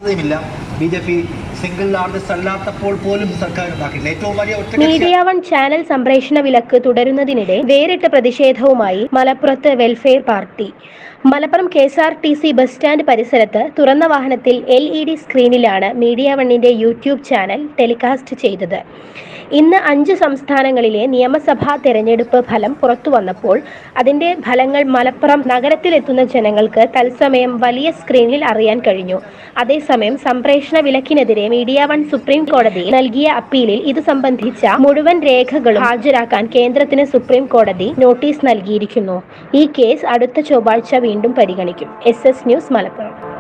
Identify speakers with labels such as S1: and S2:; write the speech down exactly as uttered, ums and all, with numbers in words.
S1: Media one channel സംപ്രേഷണ വിലക്ക് തുടരുന്നതിനിടെ വേറിട്ട പ്രതിഷേധവുമായി മലപ്പുറത്ത് welfare party. Malappuram K S R T C bus stand പരിസരത്ത് തുറന്ന വാഹനത്തിൽ എൽ ഇ ഡി സ്ക്രീനിലാണ് മീഡിയ വണ്ണിന്റെ യൂട്യൂബ് ചാനൽ ടെലികാസ്റ്റ് ചെയ്തത്. ഇന്ന് അഞ്ച് സംസ്ഥാനങ്ങളിലെ നിയമസഭാ തെരഞ്ഞെടുപ്പ് ഫലം പുറത്തു വന്നപ്പോൾ അതിന്റെ ഫലങ്ങൾ മലപ്പുറം നഗരത്തിലെത്തുന്ന ജനങ്ങൾക്ക് തത്സമയം വലിയ സ്ക്രീനിൽ അറിയാൻ കഴിഞ്ഞു. അതേസമയം സംപ്രേഷണ വിലക്കിനെതിരെ മീഡിയ വൺ സുപ്രീം കോടതിയിൽ നൽകിയ അപ്പീലിൽ ഇത് സംബന്ധിച്ച മുഴുവൻ രേഖകളും ഹാജരാക്കാൻ കേന്ദ്രത്തിന് സുപ്രീം കോടതി നോട്ടീസ് നൽകിയിരിക്കുന്നു. ഈ കേസ് അടുത്ത ചൊവ്വാഴ്ച വീണ്ടും പരിഗണിക്കും. S S news, Malappuram.